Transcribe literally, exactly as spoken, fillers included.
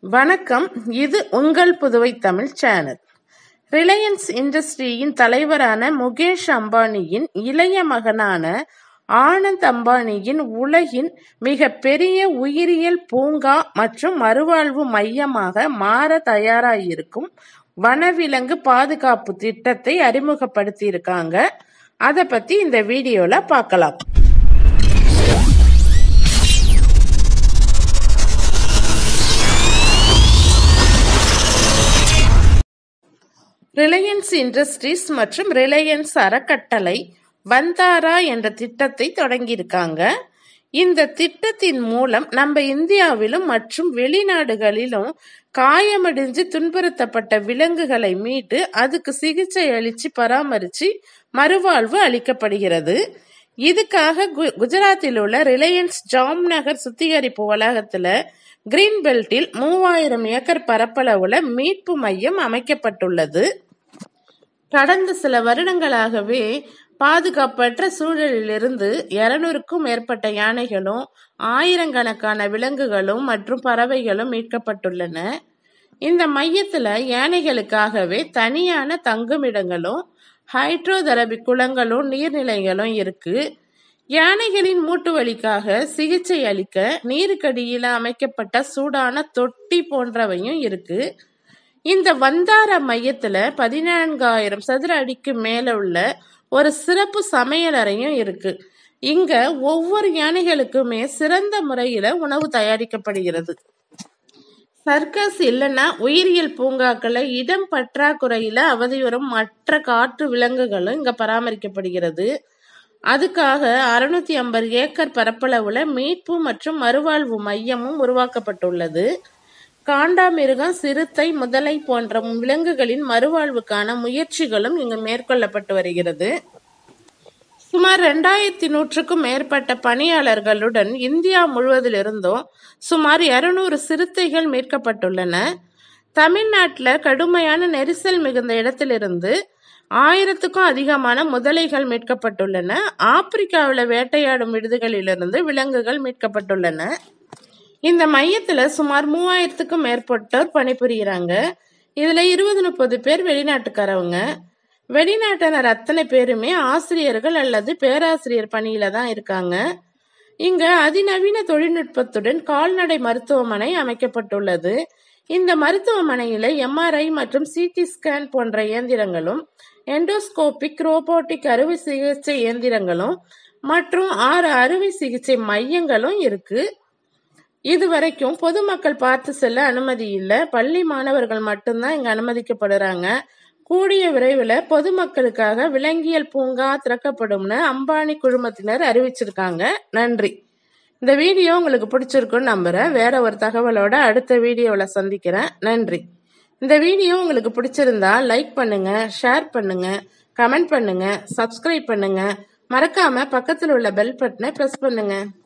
வணக்கம். இது உங்கள் புதுவை தமிழ் சேனல். ரிலையன்ஸ் இண்டஸ்ட்ரியின் தலைவரான முகேஷ் அம்பானியின் இளைய மகனான ஆனந்த் அம்பானியின் உலகின் மிக பெரிய உயிரியல் பூங்கா மற்றும் மறுவாழ்வு மையமாக மாற தயாராயிருக்கும் வனவிலங்கு பாதுகாப்பு திட்டத்தை அறிமுகப்படுத்தி இருக்காங்க. அதை பத்தி இந்த வீடியோல பார்க்கலாம். ரிலையன்ஸ் இண்டஸ்ட்ரீஸ் மற்றும் ரிலையன்ஸ் அறக்கட்டளை வந்தாரா என்ற திட்டத்தை தொடங்கியிருக்காங்க. இந்த திட்டத்தின் மூலம் நம்ம இந்தியாவிலும் மற்றும் வெளிநாடுகளிலும் காயமடைஞ்சு துன்புறுத்தப்பட்ட விலங்குகளை மீட்டு அதுக்கு சிகிச்சை அளிச்சு பராமரிச்சு மறுவாழ்வு அளிக்கப்படுகிறது. இதுக்காக கு- குஜராத்தில் உள்ள ரிலையன்ஸ் ஜாம்நகர் சுத்திகரிப்பு வளாகத்துல கிரீன் பெல்ட்டில் மூவாயிரம் ஏக்கர் பரப்பளவுல மீட்பு மையம் அமைக்கப்பட்டுள்ளது. கடந்த சில வருடங்களாகவே பாதுகாப்பற்ற சூழலிலிருந்து இருநூறுக்கும் மேற்பட்ட யானைகளும் ஆயிரக்கணக்கான விலங்குகளும் மற்றும் பறவைகளும் மீட்கப்பட்டுள்ளன. இந்த மையத்துல யானைகளுக்காகவே தனியான தங்குமிடங்களும் ஹைட்ரோதெரபி குளங்களும் நீர்நிலைகளும் இருக்கு. யானைகளின் மூட்டு வலிக்காக சிகிச்சை அளிக்க நீருக்கடியில அமைக்கப்பட்ட சூடான தொட்டி போன்றவையும் இருக்கு. இந்த வந்தார மையத்துல பதினான்காயிரம் சதுர அடிக்கு மேல உள்ள ஒரு சிறப்பு சமையலறையும் இருக்கு. இங்க ஒவ்வொரு யானைகளுக்குமே சிறந்த முறையில உணவு தயாரிக்கப்படுகிறது. சர்க்கஸ் இல்லைன்னா உயிரியல் பூங்காக்களை இடம் பற்றாக்குறையில அவதியுறும் மற்ற காட்டு விலங்குகளும் இங்க பராமரிக்கப்படுகிறது. அதுக்காக அறுநூத்தி ஐம்பது ஏக்கர் பரப்பளவுல மீட்பு மற்றும் மறுவாழ்வு மையமும் உருவாக்கப்பட்டுள்ளது. காண்டாமிருகம், சிறுத்தை, முதலை போன்ற விலங்குகளின் மறுவாழ்வுக்கான முயற்சிகளும் இங்கு மேற்கொள்ளப்பட்டு வருகிறது. சுமார் இரண்டாயிரத்தி நூற்றுக்கும் மேற்பட்ட பணியாளர்களுடன் இந்தியா முழுவதிலிருந்தும் சுமார் இருநூறு சிறுத்தைகள் மீட்கப்பட்டுள்ளன. தமிழ்நாட்டுல கடுமையான நெரிசல் மிகுந்த இடத்திலிருந்து ஆயிரத்துக்கும் அதிகமான முதலைகள் மீட்கப்பட்டுள்ளன. ஆப்பிரிக்காவில் வேட்டையாடும் விடுதிகளிலிருந்து விலங்குகள் மீட்கப்பட்டுள்ளன. இந்த மையத்துல சுமார் மூவாயிரத்துக்கும் மேற்பட்டோர் பணிபுரிகிறாங்க. இதுல இருபது முப்பது பேர் வெளிநாட்டுக்காரவங்க. வெளிநாட்டினர் அத்தனை பேருமே ஆசிரியர்கள் அல்லது பேராசிரியர் பணியில தான் இருக்காங்க. இங்க அதிநவீன தொழில்நுட்பத்துடன் கால்நடை மருத்துவமனை அமைக்கப்பட்டுள்ளது. இந்த மருத்துவமனையில எம்ஆர்ஐ மற்றும் சிடி ஸ்கேன் போன்ற இயந்திரங்களும் எண்டோஸ்கோபிக் ரோபோட்டிக் அறுவை சிகிச்சை இயந்திரங்களும் மற்றும் ஆறு அறுவை சிகிச்சை மையங்களும் இருக்கு. இதுவரைக்கும் பொதுமக்கள் பார்த்து செல்ல அனுமதி இல்லை. பள்ளி மாணவர்கள் மட்டும்தான் இங்க அனுமதிக்கப்படுறாங்க. கூடிய விரைவில் பொதுமக்களுக்காக விலங்கியல் பூங்கா திறக்கப்படும்னு அம்பானி குழுமத்தினர் அறிவிச்சிருக்காங்க. நன்றி. இந்த வீடியோ உங்களுக்கு பிடிச்சிருக்குன்னு நம்புறேன். வேற ஒரு தகவலோட அடுத்த வீடியோல சந்திக்கிறேன். நன்றி. இந்த வீடியோ உங்களுக்கு பிடிச்சிருந்தா லைக் பண்ணுங்க, ஷேர் பண்ணுங்க, கமெண்ட் பண்ணுங்க, சப்ஸ்கிரைப் பண்ணுங்க. மறக்காம பக்கத்தில் உள்ள பெல் பட்டனை பிரஸ் பண்ணுங்க.